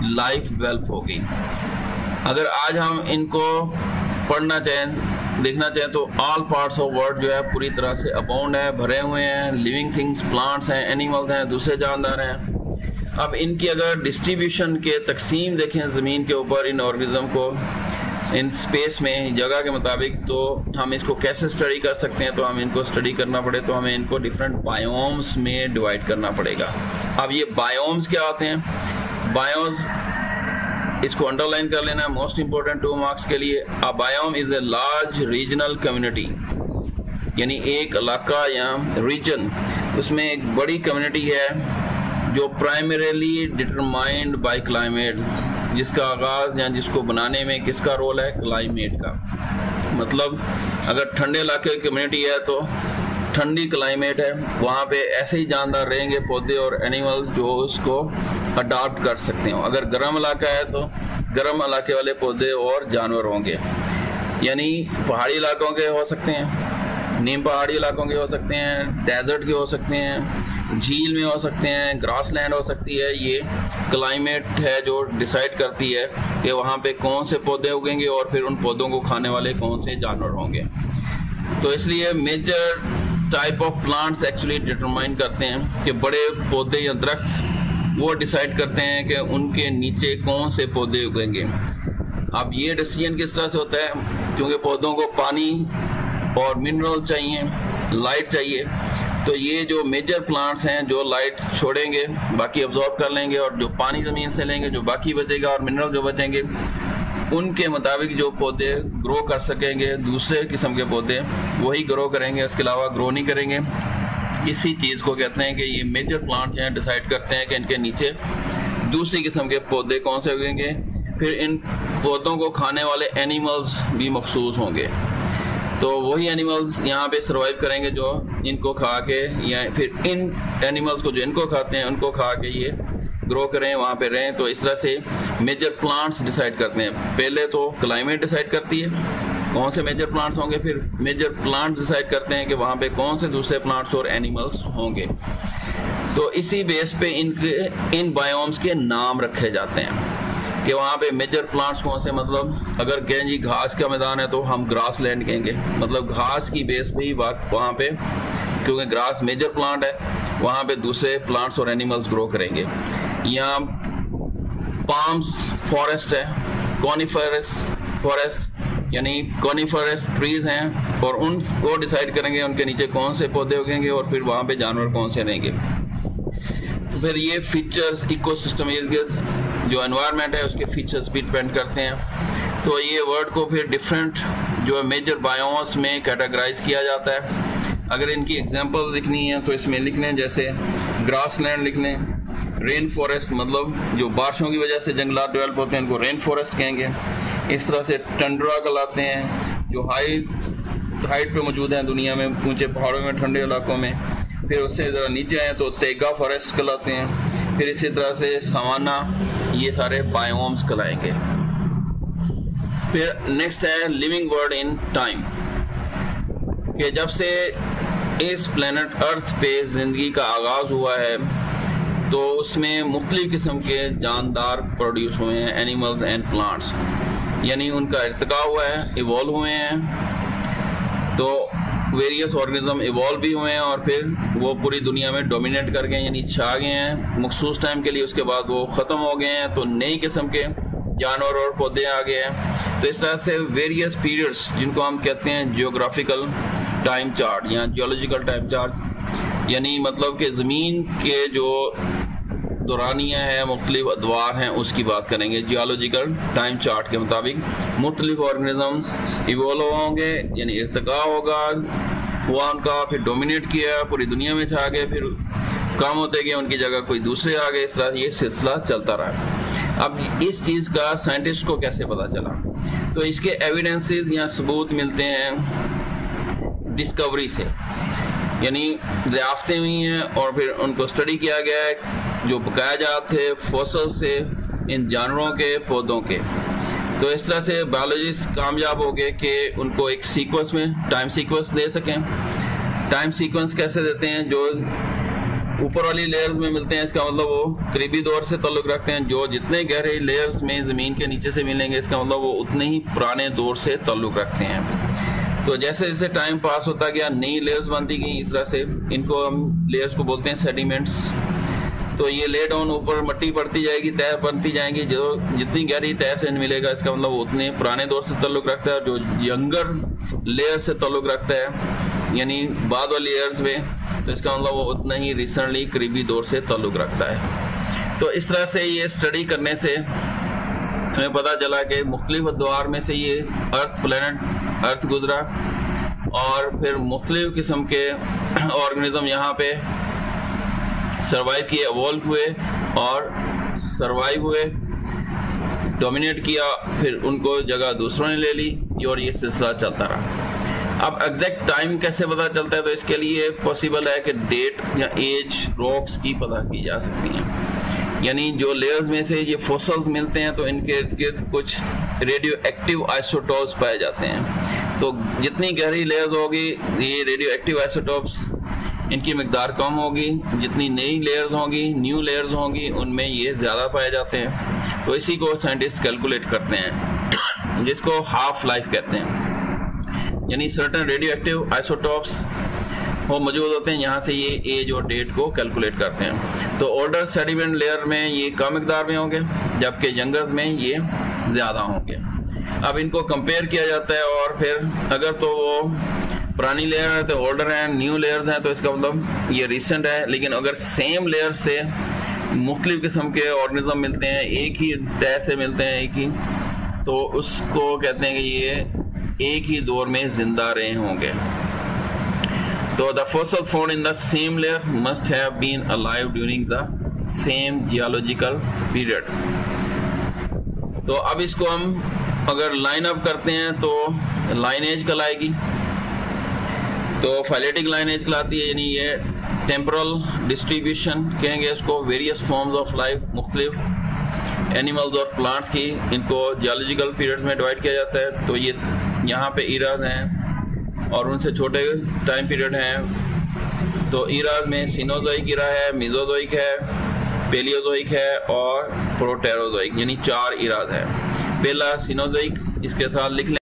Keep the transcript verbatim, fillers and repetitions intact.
Life develop होगी। अगर आज हम इनको पढ़ना चाहें, देखना चाहें तो ऑल पार्ट्स ऑफ वर्ल्ड जो है पूरी तरह से अबाउंड है, भरे हुए हैं। लिविंग थिंग्स, प्लांट्स हैं, एनिमल्स हैं, दूसरे जानदार हैं। अब इनकी अगर डिस्ट्रीब्यूशन के तकसीम देखें ज़मीन के ऊपर इन ऑर्गेनिज्म को, इन स्पेस में, जगह के मुताबिक, तो हम इसको कैसे स्टडी कर सकते हैं। तो हम इनको स्टडी करना पड़े तो हमें इनको डिफरेंट बायोम्स में डिवाइड करना पड़ेगा। अब ये बायोम्स क्या होते हैं? बायोम्स, इसको अंडरलाइन कर लेना, मोस्ट इंपॉर्टेंट टू मार्क्स के लिए। A biome is a large regional community, यानी एक इलाका या रीजन, उसमें एक बड़ी कम्युनिटी है जो प्राइमरीली डिटरमाइंड बाय क्लाइमेट, जिसका आगाज या जिसको बनाने में किसका रोल है? क्लाइमेट का। मतलब अगर ठंडे इलाके की कम्युनिटी है तो ठंडी क्लाइमेट है, वहाँ पे ऐसे ही जानदार रहेंगे, पौधे और एनिमल, जो उसको अडॉप्ट कर सकते हो। अगर गर्म इलाका है तो गर्म इलाके वाले पौधे और जानवर होंगे, यानी पहाड़ी इलाकों के हो सकते हैं, नीम पहाड़ी इलाकों के हो सकते हैं, डेजर्ट के हो सकते हैं, झील में हो सकते हैं, ग्रास लैंड हो सकती है। ये क्लाइमेट है जो डिसाइड करती है कि वहाँ पे कौन से पौधे उगेंगे और फिर उन पौधों को खाने वाले कौन से जानवर होंगे। तो इसलिए major type of plants actually determine करते हैं कि बड़े पौधे या दरख्त, वो डिसाइड करते हैं कि उनके नीचे कौन से पौधे उगेंगे। अब ये डिसीजन किस तरह से होता है? क्योंकि पौधों को पानी और मिनरल चाहिए, लाइट चाहिए। तो ये जो मेजर प्लांट्स हैं जो लाइट छोड़ेंगे, बाकी अब्जॉर्ब कर लेंगे, और जो पानी ज़मीन से लेंगे, जो बाकी बचेगा, और मिनरल जो बचेंगे, उनके मुताबिक जो पौधे ग्रो कर सकेंगे, दूसरे किस्म के पौधे वही ग्रो करेंगे, इसके अलावा ग्रो नहीं करेंगे। इसी चीज़ को कहते हैं कि ये मेजर प्लांट जो हैं डिसाइड करते हैं कि इनके नीचे दूसरी किस्म के पौधे कौन से उगेंगे। फिर इन पौधों को खाने वाले एनिमल्स भी मखसूस होंगे, तो वही एनिमल्स यहाँ पे सर्वाइव करेंगे जो इनको खा के, या फिर इन एनिमल्स को जो इनको खाते हैं उनको खा के ये ग्रो करें, वहाँ पे रहें। तो इस तरह से मेजर प्लांट्स डिसाइड करते हैं। पहले तो क्लाइमेट डिसाइड करती है कौन से मेजर प्लांट्स होंगे, फिर मेजर प्लांट्स डिसाइड करते हैं कि वहाँ पे कौन से दूसरे प्लांट्स और एनिमल्स होंगे। तो इसी बेस पे इनके इन बायोम्स के नाम रखे जाते हैं कि वहाँ पे मेजर प्लांट्स कौन से। मतलब अगर कहें जी घास का मैदान है तो हम ग्रास लैंड कहेंगे, मतलब घास की बेस पे ही बात वहाँ पे, क्योंकि ग्रास मेजर प्लांट है, वहाँ पे दूसरे प्लांट्स और एनिमल्स ग्रो करेंगे। यहाँ पाम फॉरेस्ट है, कॉनिफरस फॉरेस्ट, यानी कॉनिफरस ट्रीज हैं, और उनको डिसाइड करेंगे उनके नीचे कौन से पौधे उगेंगे और फिर वहाँ पे जानवर कौन से रहेंगे। तो फिर ये फीचर्स इकोसिस्टम जो एनवायरनमेंट है उसके फीचर्स भी डिपेंड करते हैं। तो ये वर्ड को फिर डिफरेंट जो है मेजर बायोम्स में कैटेगराइज किया जाता है। अगर इनकी एग्जांपल लिखनी है तो इसमें लिख लें, जैसे ग्रास लैंड लिख लें, रेन फॉरेस्ट, मतलब जो बारिशों की वजह से जंगलात डेवलप होते हैं उनको रेन फॉरेस्ट कहेंगे। इस तरह से टंड्रा कहलाते हैं जो हाई हाइट पे मौजूद हैं दुनिया में, ऊंचे पहाड़ों में, ठंडे इलाकों में। फिर उससे ज़रा नीचे आए तो तेगा फॉरेस्ट कहलाते हैं। फिर इसी तरह से सवाना, ये सारे बायोम्स कहलाएंगे। फिर नेक्स्ट है लिविंग वर्ल्ड इन टाइम, कि जब से इस प्लेनेट अर्थ पे ज़िंदगी का आगाज़ हुआ है तो उसमें मुख्तलिफ किस्म के जानदार प्रोड्यूस हुए हैं, एनिमल्स एंड प्लांट्स, यानी उनका इर्तिका हुआ है, इवॉल्व हुए हैं। तो वेरियस ऑर्गेनिज्म इवॉल्व भी हुए हैं और फिर वो पूरी दुनिया में डोमिनेट कर गए, यानी छा गए हैं मखसूस टाइम के लिए, उसके बाद वो ख़त्म हो गए हैं। तो नई किस्म के जानवर और पौधे आ गए हैं। तो इस तरह से वेरियस पीरियड्स, जिनको हम कहते हैं जियोग्राफिकल टाइम चार्ट या जियोलॉजिकल टाइम चार्ट, यानी मतलब कि ज़मीन के जो दौरानिया है, मुख्तलिफ अदवार हैं, उसकी बात करेंगे। जियोलॉजिकल टाइम चार्ट के मुताबिक मुख्तलिफ ऑर्गेनिज्म इवॉल्व होंगे, यानी इर्तिका होगा हुआ उनका, फिर डोमिनेट किया, पूरी दुनिया में छा गए, फिर कम होते गए, उनकी जगह कोई दूसरे आ गए। इस तरह ये सिलसिला चलता रहा। अब इस चीज़ का साइंटिस्ट को कैसे पता चला? तो इसके एविडेंसेस या सबूत मिलते हैं डिस्कवरी से, यानी दरियाफ्तें हुई हैं और फिर उनको स्टडी किया गया है जो बकाया थे फॉसल से इन जानवरों के, पौधों के। तो इस तरह से बायोलॉजिस्ट कामयाब हो गए कि उनको एक सीक्वेंस में टाइम सीक्वेंस दे सकें। टाइम सीक्वेंस कैसे देते हैं? जो ऊपर वाली लेयर्स में मिलते हैं, इसका मतलब वो करीबी दौर से ताल्लुक़ रखते हैं। जो जितने गहरे लेयर्स में ज़मीन के नीचे से मिलेंगे, इसका मतलब वो उतने ही पुराने दौर से ताल्लुक़ रखते हैं। तो जैसे जैसे टाइम पास होता गया, नई लेयर्स बनती गई, इस तरह से इनको हम लेयर्स को बोलते हैं सेडिमेंट्स। तो ये ले डाउन ऊपर मट्टी पड़ती जाएगी, तह बनती जाएंगी। जो जितनी गहरी तह से मिलेगा, इसका मतलब उतने पुराने दौर से ताल्लुक़ रखता है। और जो यंगर लेयर से ताल्लुक़ रखता है, यानी बाद वाली लेयर्स में, तो इसका मतलब वो उतना ही रिसेंटली करीबी दौर से ताल्लुक़ रखता है। तो इस तरह से ये स्टडी करने से हमें पता चला कि मुख्तलिफ अद्वार में से ये अर्थ प्लैनेट अर्थ गुजरा और फिर मुख्तलिफ किस्म के ऑर्गेनिज्म यहाँ पे सर्वाइव किए, एवॉल्व हुए और सर्वाइव हुए, डोमिनेट किया, फिर उनको जगह दूसरों ने ले ली और ये सिलसिला चलता रहा। अब एग्जैक्ट टाइम कैसे पता चलता है? तो इसके लिए पॉसिबल है कि डेट या एज रॉक्स की पता की जा सकती हैं। यानी जो लेयर्स में से ये फॉसिल्स मिलते हैं, तो इनके इर्द गिर्द कुछ रेडियो एक्टिव आइसोटॉप्स पाए जाते हैं। तो जितनी गहरी लेयर्स होगी, ये रेडियो एक्टिव आइसोटॉप्स इनकी मिकदार कम होगी। जितनी नई लेयर्स होंगी, न्यू लेयर्स होंगी, उनमें ये ज़्यादा पाए जाते हैं। तो इसी को साइंटिस्ट कैलकुलेट करते हैं, जिसको हाफ लाइफ कहते हैं। यानी सर्टेन रेडियो एक्टिव आइसोटॉप्स वो मौजूद होते हैं, यहाँ से ये एज और डेट को कैलकुलेट करते हैं। तो ओल्डर सेडिमेंट लेयर में ये कम मिकदार में होंगे, जबकि यंगर्स में ये ज़्यादा होंगे। अब इनको कंपेयर किया जाता है और फिर अगर तो वो पुरानी लेयर है तो ओल्डर हैं, न्यू लेयर्स हैं तो इसका मतलब ये रिसेंट है। लेकिन अगर सेम लेयर से मुख्तलिफ किस्म के ऑर्गेनिज्म मिलते हैं, एक ही तह से मिलते हैं एक ही, तो उसको कहते हैं कि ये एक ही दौर में जिंदा रहे होंगे। तो the fossil found in the same layer must have been alive during the same geological period. तो अब इसको हम अगर लाइन अप करते हैं तो लाइनेज कहलाएगी। तो फाइलेटिक लाइनेज कहलाती है, यानी ये टेम्पोरल डिस्ट्रीब्यूशन कहेंगे इसको। वेरियस फॉर्म्स ऑफ लाइफ, मुख्तलिफ एनिमल्स और प्लांट्स की, इनको जियोलॉजिकल पीरियड्स में डिवाइड किया जाता है। तो ये यहाँ पे ईराज हैं और उनसे छोटे टाइम पीरियड हैं। तो ईराज में सीनोजोइक ईरा है, मेसोजोइक है, पेलियोजोइक है और प्रोटेरोजोइक, यानी चार ईराज हैं। पहला सीनोजोइक, इसके साथ लिख लें